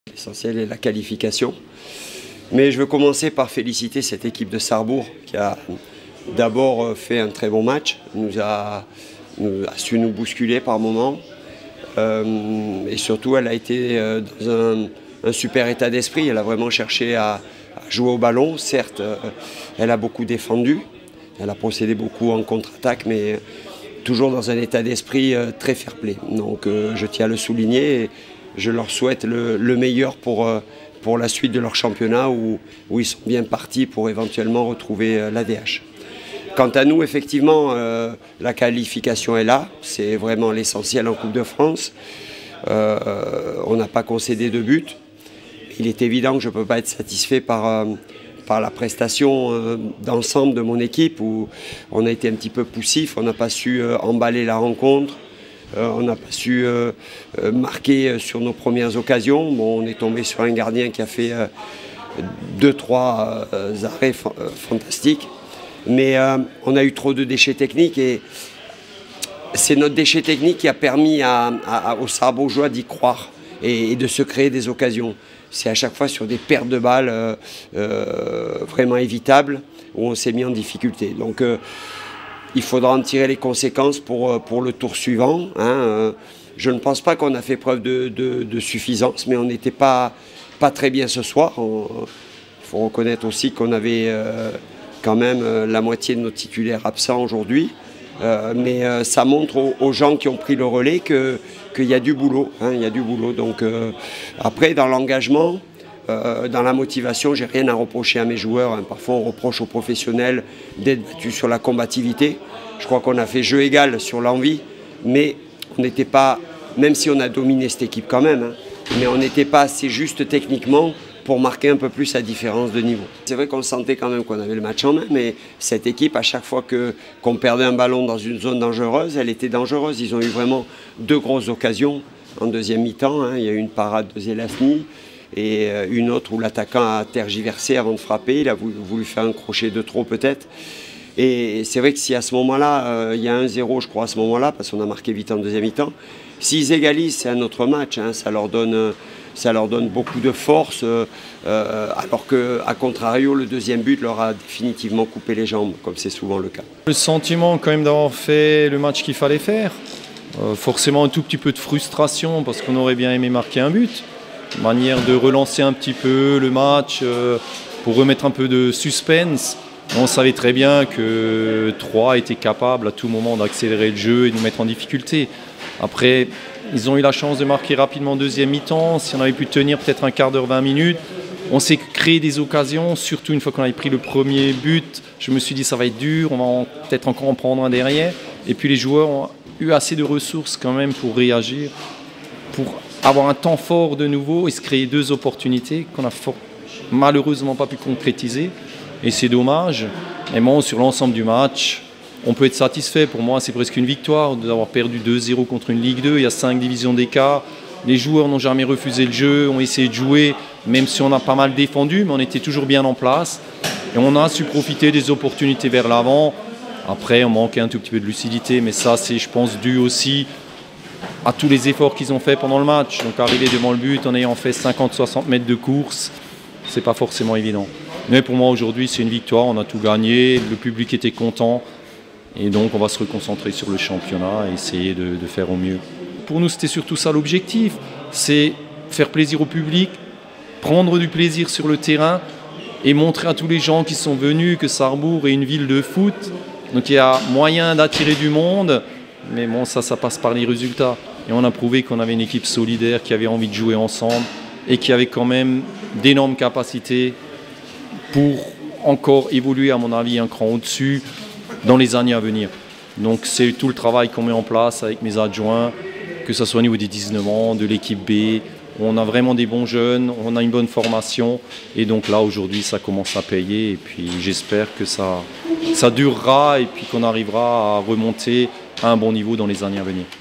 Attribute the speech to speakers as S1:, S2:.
S1: L'essentiel est la qualification. Mais je veux commencer par féliciter cette équipe de Sarrebourg qui a d'abord fait un très bon match, a su nous bousculer par moments. Et surtout, elle a été dans un super état d'esprit. Elle a vraiment cherché à jouer au ballon. Certes, elle a beaucoup défendu. Elle a procédé beaucoup en contre-attaque, mais toujours dans un état d'esprit très fair-play. Donc je tiens à le souligner et je leur souhaite le meilleur pour la suite de leur championnat où ils sont bien partis pour éventuellement retrouver l'ADH. Quant à nous, effectivement, la qualification est là. C'est vraiment l'essentiel en Coupe de France. On n'a pas concédé de but. Il est évident que je ne peux pas être satisfait par la prestation d'ensemble de mon équipe où on a été un petit peu poussif, on n'a pas su emballer la rencontre, on n'a pas su marquer sur nos premières occasions. Bon, on est tombé sur un gardien qui a fait 2-3 arrêts fantastiques, mais on a eu trop de déchets techniques et c'est notre déchet technique qui a permis aux Sarrebourgeois d'y croire et de se créer des occasions. C'est à chaque fois sur des pertes de balles vraiment évitables où on s'est mis en difficulté. Donc il faudra en tirer les conséquences pour le tour suivant. Je ne pense pas qu'on a fait preuve de suffisance, mais on n'était pas très bien ce soir. Il faut reconnaître aussi qu'on avait quand même la moitié de nos titulaires absents aujourd'hui. Mais ça montre aux gens qui ont pris le relais qu'il y a du boulot. Il y a du boulot. Donc, après, dans l'engagement, dans la motivation, j'ai rien à reprocher à mes joueurs. Parfois, on reproche aux professionnels d'être battus sur la combativité. Je crois qu'on a fait jeu égal sur l'envie, mais on n'était pas, même si on a dominé cette équipe quand même, mais on n'était pas assez juste techniquement pour marquer un peu plus la différence de niveau. C'est vrai qu'on sentait quand même qu'on avait le match en main, mais cette équipe, à chaque fois qu'on perdait un ballon dans une zone dangereuse, elle était dangereuse. Ils ont eu vraiment 2 grosses occasions en deuxième mi-temps. Il y a eu une parade de Zelazny et une autre où l'attaquant a tergiversé avant de frapper. Il a voulu faire un crochet de trop peut-être. Et c'est vrai que si à ce moment-là, il y a 1-0 je crois à ce moment-là, parce qu'on a marqué vite en deuxième mi-temps, s'ils égalisent, c'est un autre match. Ça leur donne beaucoup de force, alors qu'à contrario, le deuxième but leur a définitivement coupé les jambes, comme c'est souvent le cas.
S2: Le sentiment quand même d'avoir fait le match qu'il fallait faire. Forcément un tout petit peu de frustration parce qu'on aurait bien aimé marquer un but. Manière de relancer un petit peu le match pour remettre un peu de suspense. On savait très bien que Troyes était capable à tout moment d'accélérer le jeu et de nous mettre en difficulté. Après, ils ont eu la chance de marquer rapidement en deuxième mi-temps. Si on avait pu tenir peut-être un quart d'heure, 20 minutes, on s'est créé des occasions. Surtout une fois qu'on avait pris le premier but, je me suis dit ça va être dur, on va peut-être encore en prendre un derrière. Et puis les joueurs ont eu assez de ressources quand même pour réagir, pour avoir un temps fort de nouveau et se créer 2 opportunités qu'on n'a malheureusement pas pu concrétiser. Et c'est dommage. Mais bon, sur l'ensemble du match, on peut être satisfait. Pour moi, c'est presque une victoire d'avoir perdu 2-0 contre une Ligue 2. Il y a 5 divisions d'écart. Les joueurs n'ont jamais refusé le jeu, ont essayé de jouer, même si on a pas mal défendu, mais on était toujours bien en place. Et on a su profiter des opportunités vers l'avant. Après, on manquait un tout petit peu de lucidité, mais ça, c'est, je pense, dû aussi à tous les efforts qu'ils ont fait pendant le match. Donc arriver devant le but en ayant fait 50-60 mètres de course, c'est pas forcément évident. Mais pour moi, aujourd'hui, c'est une victoire. On a tout gagné. Le public était content. Et donc, on va se reconcentrer sur le championnat et essayer de faire au mieux. Pour nous, c'était surtout ça l'objectif. C'est faire plaisir au public, prendre du plaisir sur le terrain et montrer à tous les gens qui sont venus que Sarrebourg est une ville de foot. Donc, il y a moyen d'attirer du monde. Mais bon, ça passe par les résultats. Et on a prouvé qu'on avait une équipe solidaire qui avait envie de jouer ensemble et qui avait quand même d'énormes capacités pour encore évoluer, à mon avis, un cran au-dessus dans les années à venir. Donc c'est tout le travail qu'on met en place avec mes adjoints, que ce soit au niveau des 19 ans, de l'équipe B. On a vraiment des bons jeunes, on a une bonne formation. Et donc là, aujourd'hui, ça commence à payer. Et puis j'espère que ça durera et puis qu'on arrivera à remonter à un bon niveau dans les années à venir.